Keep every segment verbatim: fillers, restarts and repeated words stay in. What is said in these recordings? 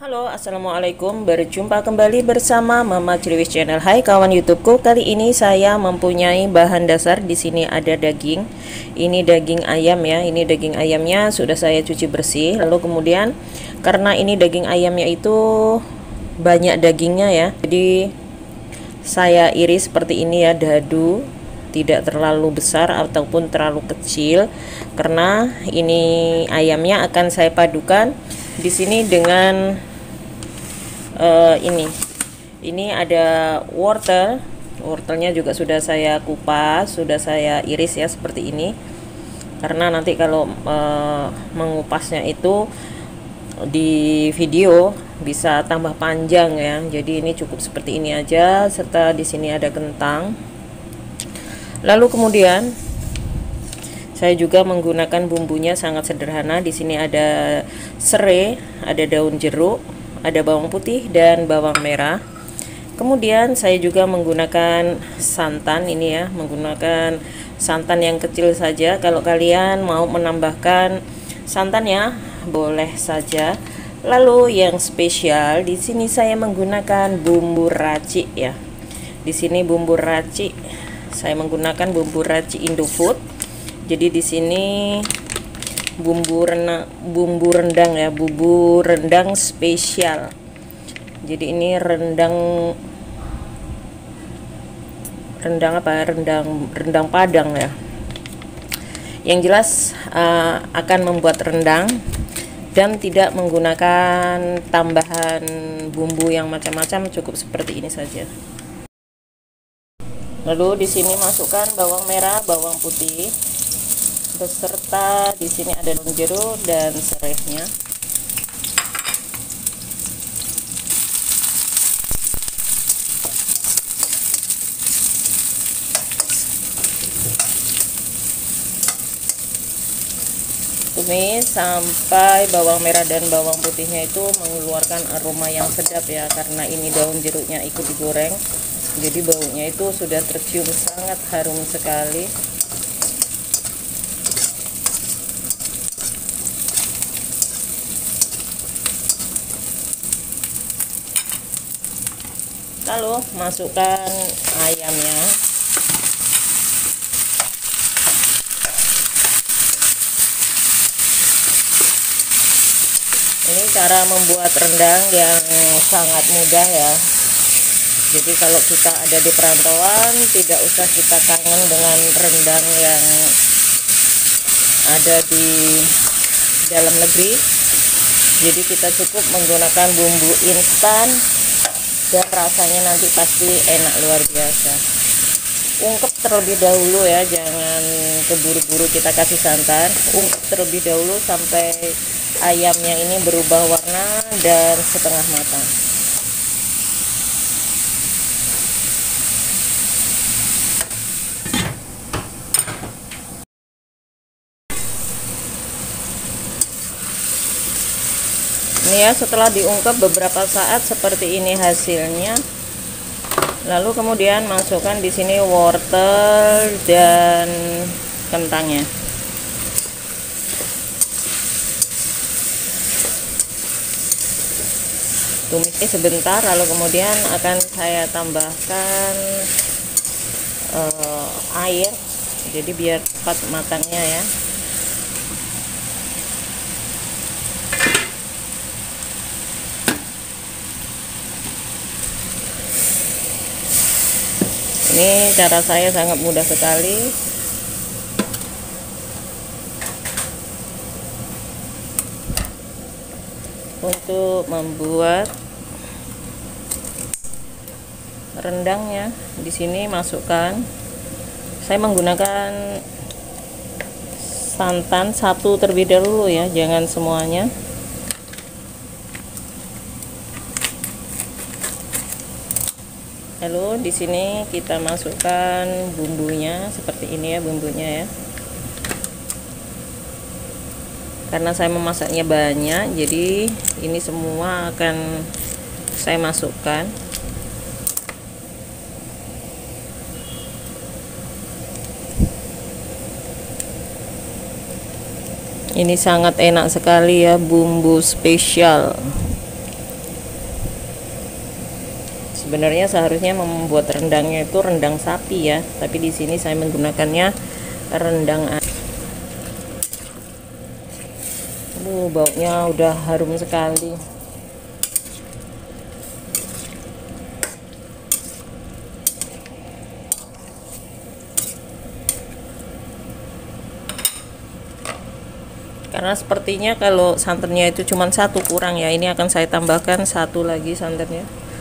Halo, assalamualaikum. Berjumpa kembali bersama Mama Ciliwis Channel. Hai kawan YouTubeku. Kali ini saya mempunyai bahan dasar. Di sini ada daging. Ini daging ayam ya. Ini daging ayamnya sudah saya cuci bersih. Lalu kemudian karena ini daging ayamnya itu banyak dagingnya ya. Jadi saya iris seperti ini ya, dadu. Tidak terlalu besar ataupun terlalu kecil, karena ini ayamnya akan saya padukan di sini dengan uh, ini ini ada wortel. Wortelnya juga sudah saya kupas, sudah saya iris ya seperti ini, karena nanti kalau uh, mengupasnya itu di video bisa tambah panjang ya. Jadi ini cukup seperti ini aja, serta di sini ada kentang. Lalu kemudian saya juga menggunakan bumbunya sangat sederhana. Di sini ada serai, ada daun jeruk, ada bawang putih dan bawang merah. Kemudian saya juga menggunakan santan ini ya, menggunakan santan yang kecil saja. Kalau kalian mau menambahkan santannya boleh saja. Lalu yang spesial di sini saya menggunakan bumbu racik ya. Di sini bumbu racik, saya menggunakan bumbu racik Indofood. Jadi di sini bumbu rendang, bumbu rendang ya, bumbu rendang spesial. Jadi ini rendang rendang apa? Rendang rendang Padang ya. Yang jelas uh, akan membuat rendang dan tidak menggunakan tambahan bumbu yang macam-macam, cukup seperti ini saja. Lalu di sini masukkan bawang merah, bawang putih, beserta di sini ada daun jeruk dan serainya. Tumis sampai bawang merah dan bawang putihnya itu mengeluarkan aroma yang sedap ya, karena ini daun jeruknya ikut digoreng. Jadi baunya itu sudah tercium sangat harum sekali. Lalu masukkan ayamnya. Ini cara membuat rendang yang sangat mudah ya. Jadi kalau kita ada di perantauan, tidak usah kita kangen dengan rendang yang ada di dalam negeri. Jadi kita cukup menggunakan bumbu instan dan rasanya nanti pasti enak luar biasa. Ungkep terlebih dahulu ya, jangan keburu-buru kita kasih santan. Ungkep terlebih dahulu sampai ayamnya ini berubah warna dan setengah matang. Ini ya, setelah diungkep beberapa saat seperti ini hasilnya. Lalu kemudian masukkan di sini wortel dan kentangnya. Tumis sebentar, lalu kemudian akan saya tambahkan uh, air. Jadi biar cepat matangnya ya. Ini cara saya sangat mudah sekali. Untuk membuat rendangnya, di sini masukkan. Saya menggunakan santan satu terlebih dahulu ya, jangan semuanya. Lalu di sini kita masukkan bumbunya seperti ini ya, bumbunya ya. Karena saya memasaknya banyak, jadi ini semua akan saya masukkan. Ini sangat enak sekali ya, bumbu spesial. Sebenarnya seharusnya membuat rendangnya itu rendang sapi ya, tapi di sini saya menggunakannya rendang ayam. Uh, baunya udah harum sekali. Karena sepertinya kalau santannya itu cuma satu kurang ya, ini akan saya tambahkan satu lagi santannya.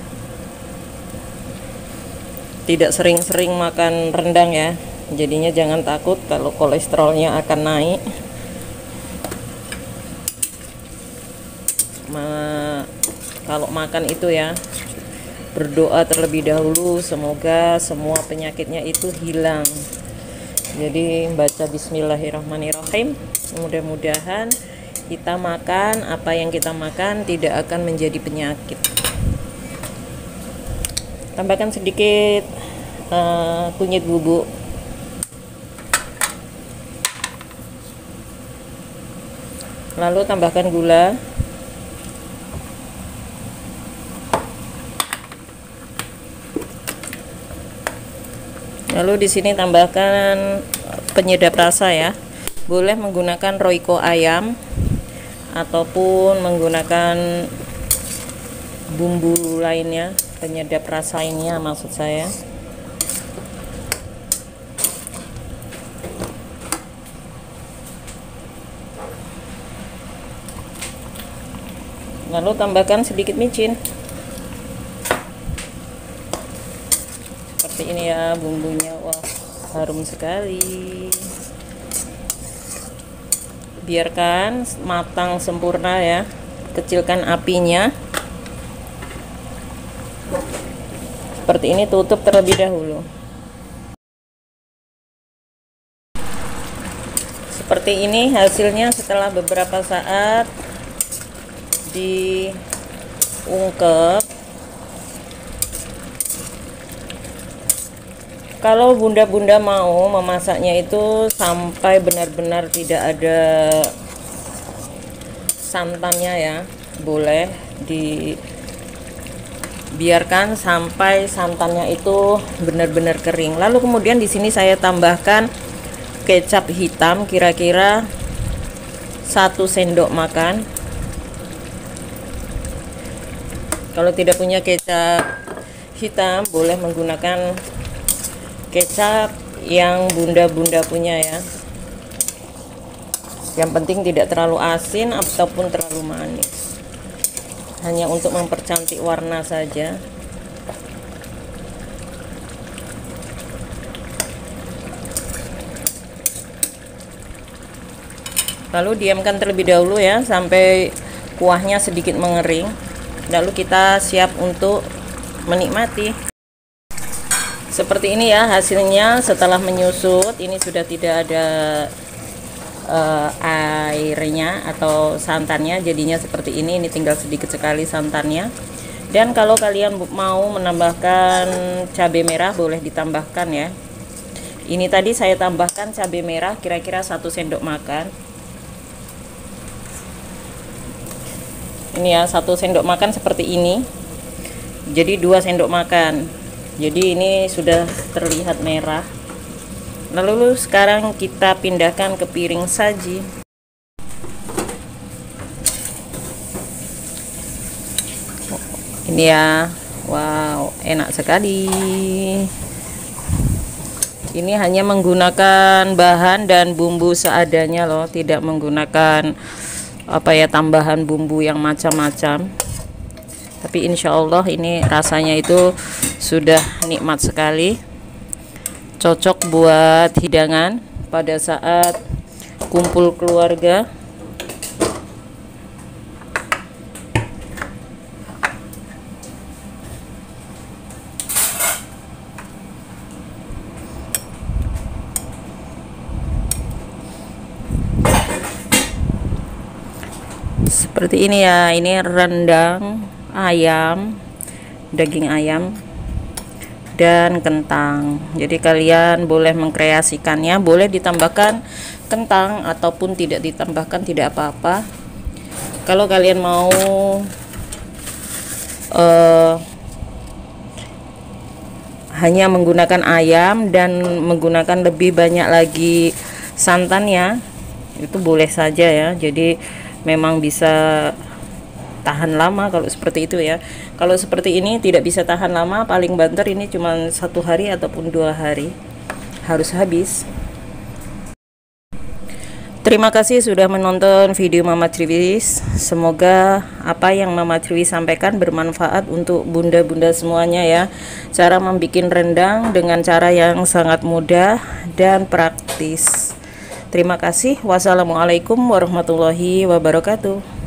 Tidak sering-sering makan rendang ya, jadinya jangan takut kalau kolesterolnya akan naik. Ma kalau makan itu ya, berdoa terlebih dahulu semoga semua penyakitnya itu hilang. Jadi baca bismillahirrahmanirrahim, mudah-mudahan kita makan apa yang kita makan tidak akan menjadi penyakit. Tambahkan sedikit uh, kunyit bubuk, lalu tambahkan gula, lalu di sini tambahkan penyedap rasa ya. Boleh menggunakan Royco ayam ataupun menggunakan bumbu lainnya, penyedap rasa ini ya, maksud saya. Lalu tambahkan sedikit micin. Seperti ini ya bumbunya. Wah, harum sekali. Biarkan matang sempurna ya. Kecilkan apinya. Seperti ini, tutup terlebih dahulu. Seperti ini hasilnya setelah beberapa saat diungkep. Kalau bunda-bunda mau memasaknya itu sampai benar-benar tidak ada santannya ya, boleh di biarkan sampai santannya itu benar-benar kering. Lalu kemudian di sini saya tambahkan kecap hitam kira-kira satu sendok makan. Kalau tidak punya kecap hitam, boleh menggunakan kecap yang bunda-bunda punya ya. Yang penting tidak terlalu asin ataupun terlalu manis. Hanya untuk mempercantik warna saja. Lalu diamkan terlebih dahulu ya sampai kuahnya sedikit mengering. Lalu kita siap untuk menikmati. Seperti ini ya hasilnya setelah menyusut. Ini sudah tidak ada Uh, airnya atau santannya, jadinya seperti ini. Ini tinggal sedikit sekali santannya. Dan kalau kalian mau menambahkan cabai merah, boleh ditambahkan ya. Ini tadi saya tambahkan cabai merah kira-kira satu sendok makan. Ini ya, satu sendok makan seperti ini. Jadi dua sendok makan. Jadi ini sudah terlihat merah. Lalu sekarang kita pindahkan ke piring saji. Ini ya, wow, enak sekali. Ini hanya menggunakan bahan dan bumbu seadanya loh, tidak menggunakan apa ya tambahan bumbu yang macam-macam. Tapi insya Allah ini rasanya itu sudah nikmat sekali. Cocok buat hidangan pada saat kumpul keluarga. Seperti ini ya, ini rendang ayam, daging ayam dan kentang. Jadi kalian boleh mengkreasikannya, boleh ditambahkan kentang ataupun tidak ditambahkan, tidak apa-apa. Kalau kalian mau uh, hanya menggunakan ayam dan menggunakan lebih banyak lagi santannya, itu boleh saja ya. Jadi memang bisa tahan lama kalau seperti itu ya. Kalau seperti ini tidak bisa tahan lama, paling banter ini cuma satu hari ataupun dua hari harus habis. Terima kasih sudah menonton video Mama Triwis. Semoga apa yang Mama Triwis sampaikan bermanfaat untuk bunda-bunda semuanya ya. Cara membuat rendang dengan cara yang sangat mudah dan praktis. Terima kasih. Wassalamualaikum warahmatullahi wabarakatuh.